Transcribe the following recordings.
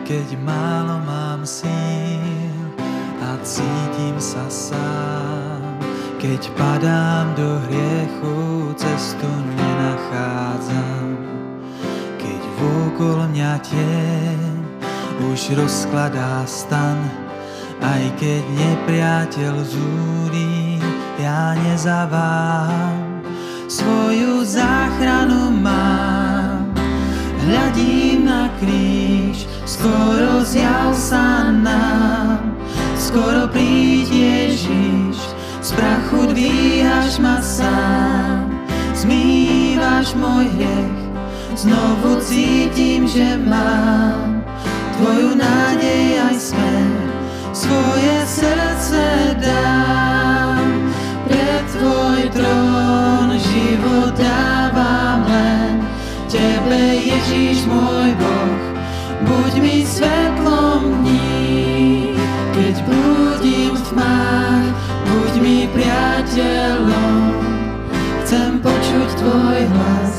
keď málo mám síl a cítim sa sám, keď padám do hriechu, cestu nenachádzam, keď vôkol mňa tieň už rozkladá stan, aj keď nepriateľ zúri, ja nezaváham, svoju záchranu mám. Hľadím na kríž, skoro zjav sa nám, skoro príď Ježiš, z prachu dvíhaš ma sám, zmývaš môj hriech, znovu cítim, že mám tvoju nádej aj smer, svoje srdce dám, pred tvoj trón život dávam len tebe, Ježiš môj Boh, buď mi svetlom dní, keď blúdim v tmách, buď mi priateľom, chcem počuť tvoj hlas.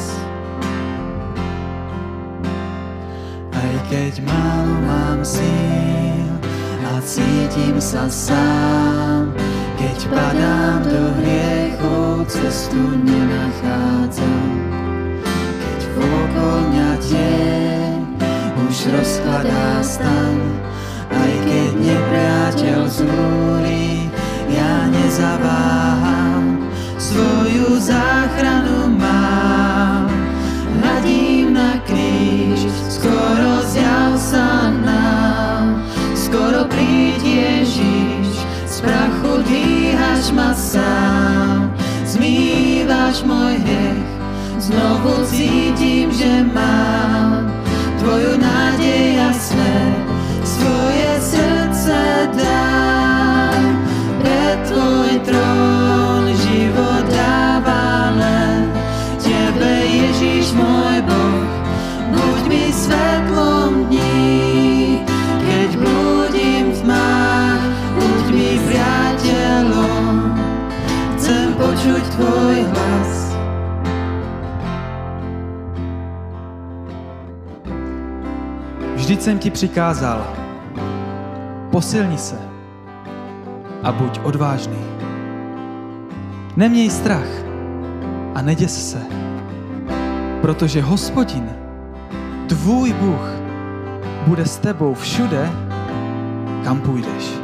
Aj keď málo mám síl a cítim sa sám, keď padám do hriechu, cestu nenachádzam, keď vôkol mňa tieň už rozkladá stan, aj keď nepriateľ zúri, ja nezaváham, svoju záchranu mám. Hľadím na kríž, skoro zjav sa nám, skoro príď Ježiš, z prachu dvíhaš ma sám, zmývaš môj hriech, znovu cítim, že mám tvoju nádej a smer, svoje srdce dám, pred tvoj trón život dávam len tebe, Ježiš môj Boh, buď mi svetlom dní, keď blúdim v tmách, buď mi priateľom, chcem počuť tvoj hlas. Vždyť jsem ti přikázal, posilni se a buď odvážný. Neměj strach a neděs se, protože Hospodin, tvůj Bůh, bude s tebou všude, kam půjdeš.